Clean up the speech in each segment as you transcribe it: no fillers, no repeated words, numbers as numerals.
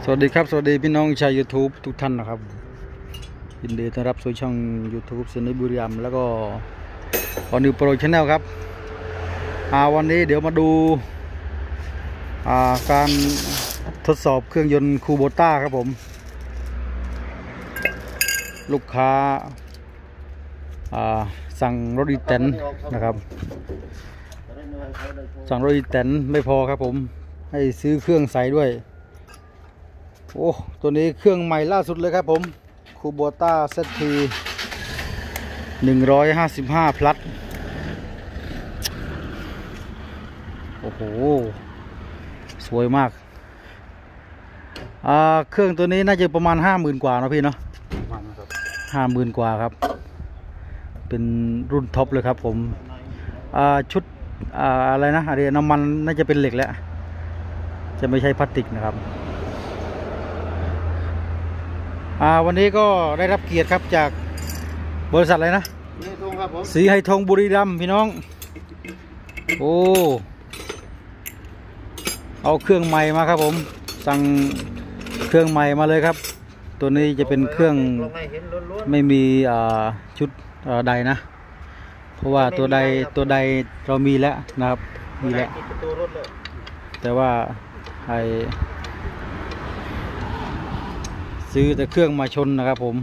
สวัสดีครับสวัสดีพี่น้องชาว YouTube ทุกท่านนะครับยินดีต้อนรับสู่ช่อง YouTube สนิบุรีรัมย์แล้วก็ออนิวโปรชาแนลครับวันนี้เดี๋ยวมาดูการทดสอบเครื่องยนต์คูโบต้าครับผมลูกค้าสั่งรถอีแตนนะครับสั่งรถอีแตนไม่พอครับผมให้ซื้อเครื่องใส่ด้วยโอ้ตัวนี้เครื่องใหม่ล่าสุดเลยครับผมคูโบต้าเซตที155 พลัสโอ้โหสวยมากเครื่องตัวนี้น่าจะประมาณ50,000 กว่านะพี่เนาะ50,000 กว่าครับเป็นรุ่นท็อปเลยครับผมชุดอะไรนะอะไรน้ำมันน่าจะเป็นเหล็กแล้วจะไม่ใช่พลาสติกนะครับวันนี้ก็ได้รับเกียรติครับจากบริษัทอะไรนะสีไฮทองบุรีรัมย์พี่น้องโอ้เอาเครื่องใหม่มาครับผมสั่งเครื่องใหม่มาเลยครับตัวนี้จะเป็นเครื่องไม่มีชุดใดนะเพราะว่าตัวใดเรามีแล้วนะครับมีแล้วแต่ว่าไอซื้อแต่เครื่องมาชนนะครับผม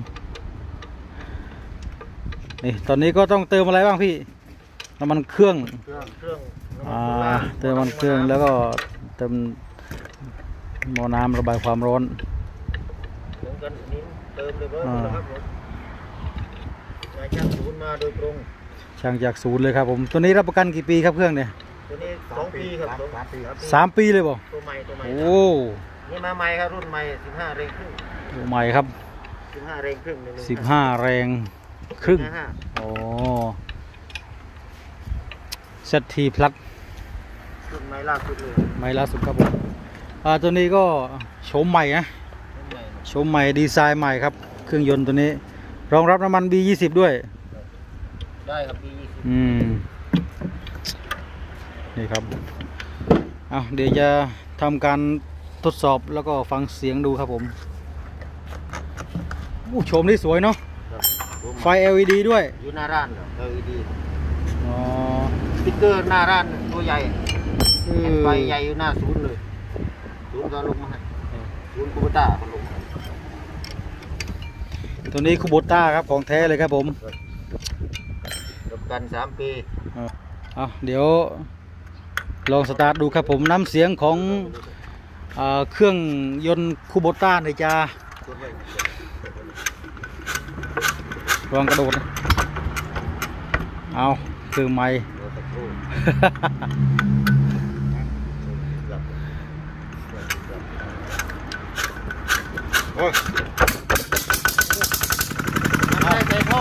นี่ตอนนี้ก็ต้องเติมอะไรบ้างพี่น้ำมันเครื่องเติมน้ำมันเครื่องแล้วก็เติมหม้อน้ำระบายความร้อนช่างศูนย์มาโดยตรงช่างจากศูนย์เลยครับผมตัวนี้รับประกันกี่ปีครับเครื่องเนี่ยตัวนี้2 ปีครับ 3 ปีเลยบ่ตัวใหม่โอ้นี่มาใหม่ครับรุ่นใหม่15 แรงครึ่งตัวใหม่ครับ 15 แรงครึ่ง 15 แรงครึ่งโอ้เซตทีพลัสรุ่นใหม่ล่าสุดเลยใหม่ล่าสุดครับผมตัวนี้ก็โฉมใหม่นะโฉมใหม่ดีไซน์ใหม่ครับเครื่องยนต์ตัวนี้รองรับน้ำมัน B20 ด้วยได้ครับ B20 นี่ครับเดี๋ยวจะทำการทดสอบแล้วก็ฟังเสียงดูครับผมโฉมนี่สวยเนาะไฟ LED ด้วยอยู่หน้าร้าน LED สติ๊กเกอร์หน้าร้านตัวใหญ่ไฟใหญ่อยู่หน้าศูนย์เลยศูนย์ก็ลงมาให้ศูนย์คูโบต้าก็ลงตัวนี้คูโบต้าครับของแท้เลยครับผมรับกัน3 ปีเดี๋ยวลองสตาร์ทดูครับผมน้ำเสียงของเครื่องยนต์คูโบต้าในจะลองกระโดดเอาเครื่องไม้ยังได้ใส่ท่อ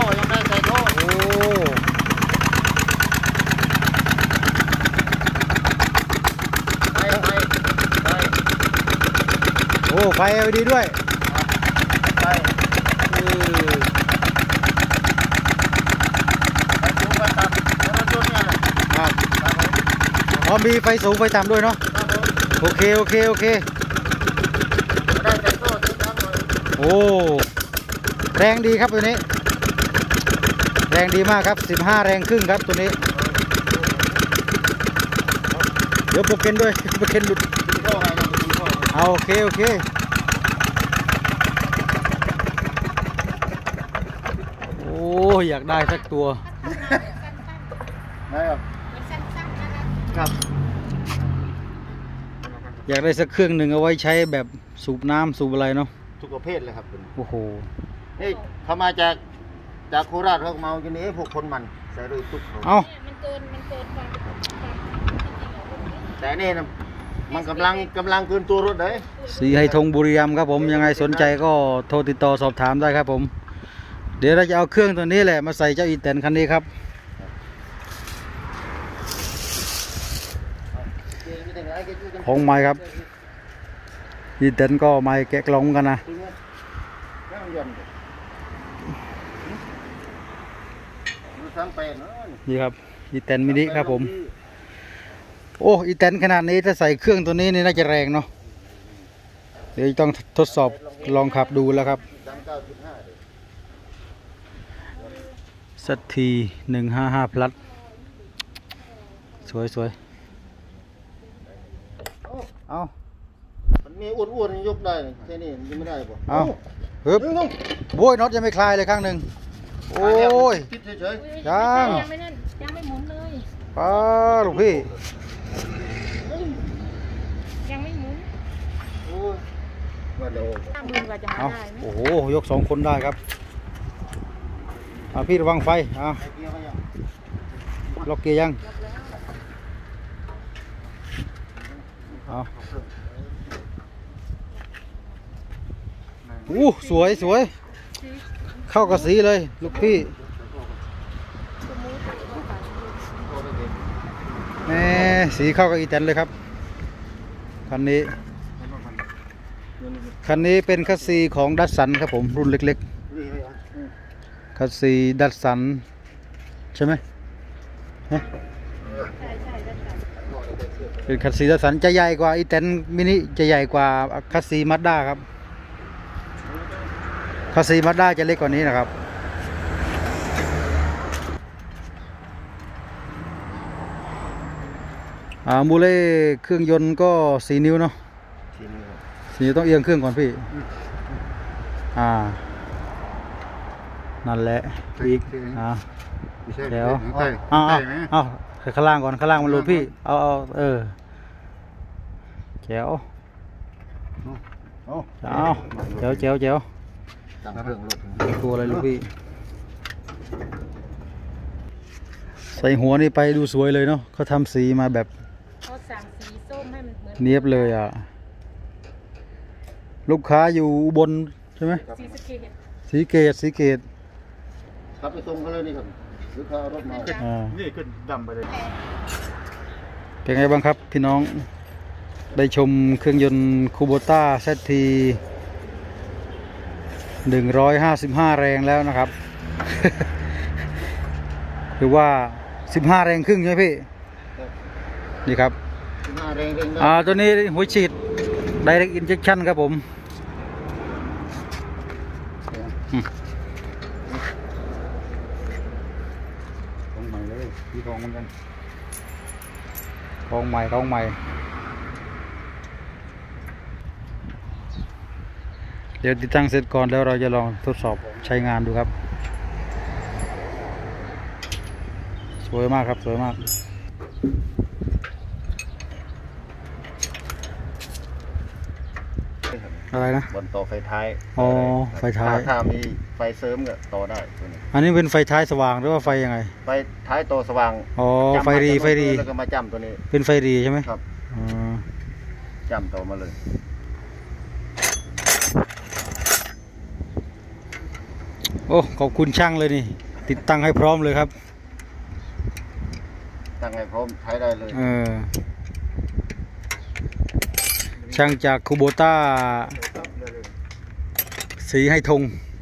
ไฟ LED ด้วยมีไฟสูงไฟต่ำด้วยเนาะโอเคโอ้แรงดีครับตัวนี้แรงดีมากครับ15 แรงครึ่งครับตัวนี้เดี๋ยวโปรเกนด้วยโปรเกนหลุดโอเคโอ้อยากได้สักตัวครับอยากได้สักเครื่องหนึ่งเอาไว้ใช้แบบสูบน้ำสูบอะไรเนาะทุกประเภทเลยครับโอ้โหนี่เขามาจากโคราชเขาเมาจนนี้พวกคนมันใส่เลยตุ๊กมันเกินแต่นี่นะมันกำลังเกินตัวรถเลยสีไฮทองบุรีรัมย์ครับผมยังไงสนใจก็โทรติดต่อสอบถามได้ครับผมเดี๋ยวเราจะเอาเครื่องตัวนี้แหละมาใส่เจ้าอีแตนคันนี้ครับของไม้ครับอีแตนก็ไม้แกะกล่องกันนะนี่ครับอีแตนมินิครับผม โอ้อีแตนขนาดนี้ถ้าใส่เครื่องตัวนี้นี่น่าจะแรงเนาะเดี๋ยวต้องทดสอบลองขับดูแล้วครับสัตที155 plus สวยเอามันมีอ้วนๆยกได้แค่นี้ยังไม่ได้ป่ะเอาฮึบโว้ยน็อตยังไม่คลายเลยข้างหนึ่งโอ้ยคิดเฉยยังไม่หมุนเลยป้าลูกพี่ยังไม่หมุนๆโอ้ยว่าเดี๋ยว 50,000กว่าจะหาเอาได้ไหมโอ้โหยก2 คนได้ครับพี่ระวังไฟเอาไอเกียร์ก็ยังล็อกเกียร์ยังเอาสวยเข้ากับสีเลยลูกพี่แน่สีเข้ากับอีแตนเลยครับคันนี้เป็นคัสซีของดัสสันครับผมรุ่นเล็กๆคัสซีดัสสันใช่ไหมเป็นคัสซีดัสสันจะใหญ่กว่าอีแตนมินิจะใหญ่กว่าคัสซีมาด้าครับคัสซีมาด้าจะเล็กกว่านี้นะครับมูเล่เครื่องยนต์ก็4 นิ้วเนาะ4 นิ้วต้องเอียงเครื่องก่อนพี่นั่นแหละอีกเดี๋ยวเอาข้างล่างก่อนข้างล่างมันหลุดพี่เอาแจ๋วตัวอะไรลูกพี่ใส่หัวนี่ไปดูสวยเลยเนาะเขาทำสีมาแบบเขาสั่งสีส้มให้มันเหมือนเนียบเลยลูกค้าอยู่อุบลใช่ไหมสีเกตขับไปส่งเขาเลยนี่ครับหรือเขาเอารถมานี่ขึ้นดำไปเลยเป็นไงบ้างครับพี่น้องได้ชมเครื่องยนต์คูโบต้าเซตที155 แรงแล้วนะครับ หรือว่า15 แรงครึ่งใช่ไหมพี่นี่ครับ 15 แรงตัวนี้หัวฉีด Direct Injection ครับผมของใหม่เลยพี่ของเหมือนกันของใหม่เดี๋ยวติดตั้งเสร็จก่อนแล้วเราจะลองทดสอบใช้งานดูครับสวยมากครับสวยมากอะไรนะบนต่อไฟท้ายไฟท้ายถ้ามีไฟเสริมก็ต่อได้ตัวนี้อันนี้เป็นไฟท้ายสว่างหรือว่าไฟยังไงไฟท้ายต่อสว่างไฟรีแล้วก็มาจ้ำตัวนี้เป็นไฟรีใช่ไหมครับจ้ำต่อมาเลยโอ้ขอบคุณช่างเลยนี่ติดตั้งให้พร้อมเลยครับตั้งให้พร้อมใช้ได้เลยช่างจากคูโบต้าสีให้ธง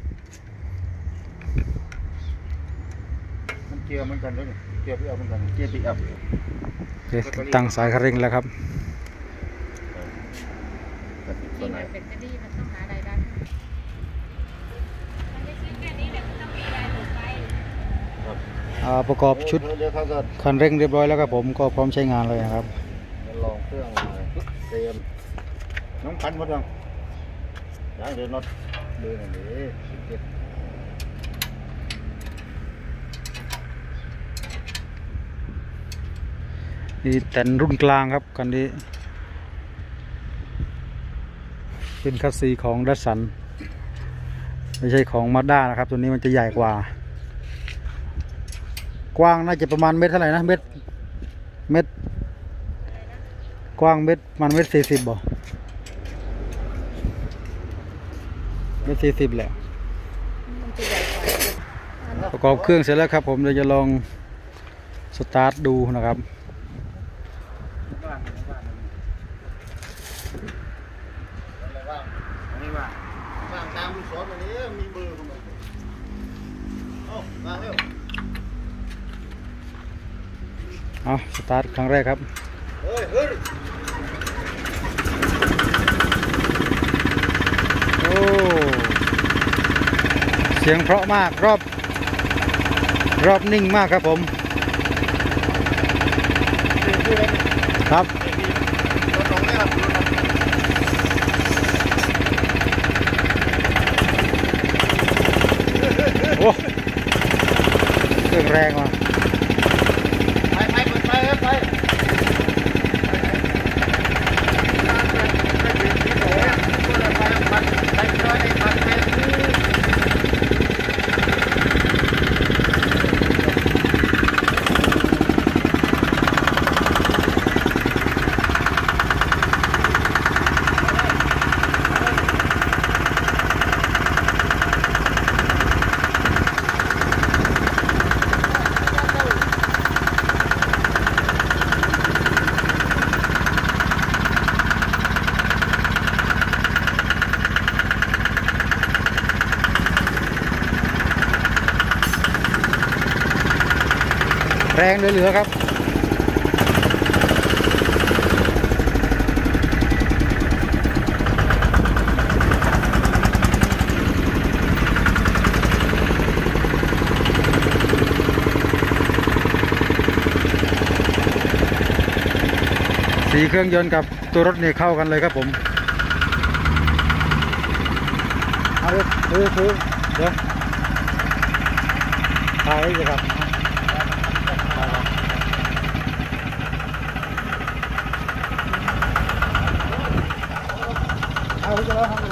มันเกียร์เหมือนกันด้วยเกียร์ปีอัพเหมือนกันเกียร์ปีอัพตั้งสายคันเร่งแล้วครับที่ไหนเป็นจะดีมันต้องหาอะไรได้มันไม่ใช่แค่นี้แหละมันต้องมีอะไรหมดไปประกอบชุดคันเร่งเรียบร้อยแล้วครับผมก็พร้อมใช้งานเลยนะครับลองเครื่องเตรียมน้องคันหมดยังเดี๋ยวน็อตดูหน่อยนี่แต่นรุ่นกลางครับคันนี้เป็นคัสซีของดัสสันไม่ใช่ของมาด้านะครับตัวนี้มันจะใหญ่กว่ากว้างน่าจะประมาณเมตรเท่าไหร่นะเมตรกว้างมันเมตร40บ่เมตร40แหละประกอบเครื่องเสร็จแล้วครับผมเราจะลองสตาร์ทดูนะครับตามสอนวันนี้มีเบอร์ของมันมาเร็วสตาร์ทครั้งแรกครับเสียงเพราะมากรอบนิ่งมากครับผมครับรถลงได้ครับโอ้เครื่องแรงว่ะไปเปิดไฟครับไปแรงเหลือๆครับสีเครื่องยนต์กับตัวรถนี่เข้ากันเลยครับผมเอาเดี๋ยวถ่ายไว้เลยครับเอาไปแล้วครับ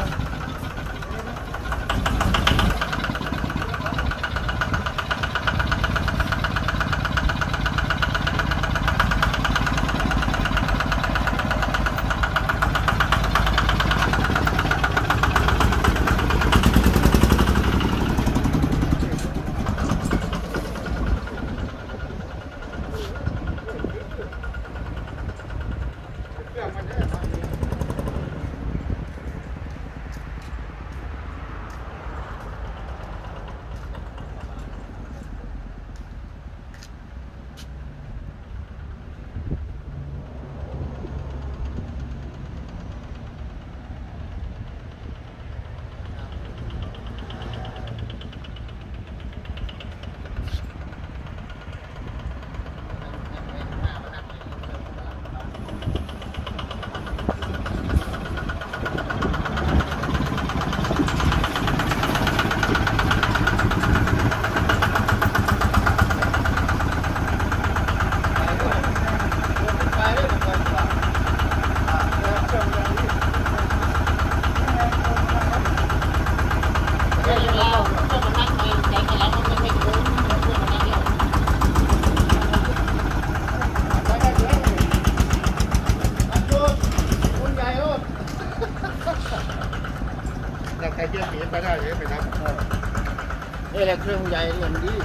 ใครเยี่ยมหนีไปได้ยังไม่นับนี่แหละเครื่องใหญ่เรื่องดี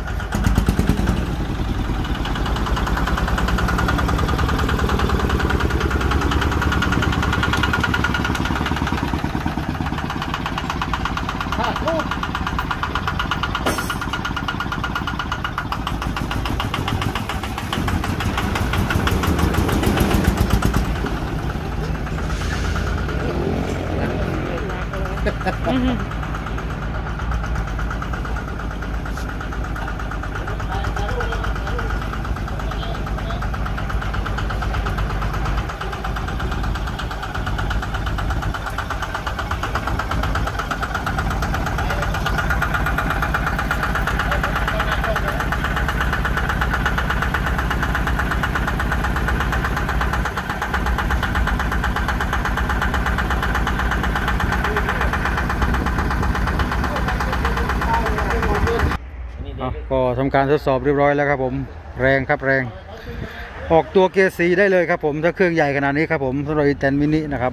ก็ทำการทดสอบเรียบร้อยแล้วครับผมแรงครับแรงออกตัวเกียร์สีได้เลยครับผมถ้าเครื่องใหญ่ขนาดนี้ครับผมสำหรับอีแตนมินินะครับ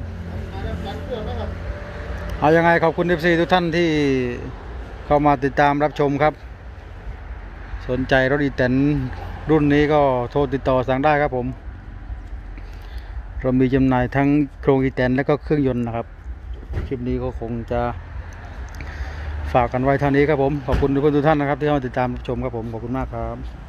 เอายังไงขอบคุณ FC ทุกท่านที่เข้ามาติดตามรับชมครับสนใจรถอีแตนรุ่นนี้ก็โทรติดต่อสั่งได้ครับผมเรามีจำหน่ายทั้งโครงอีแตนและก็เครื่องยนต์นะครับคลิปนี้ก็คงจะฝากกันไว้เท่านี้ครับผมขอบคุณทุกท่านนะครับที่เข้ามาติดตามรับชมครับผมขอบคุณมากครับ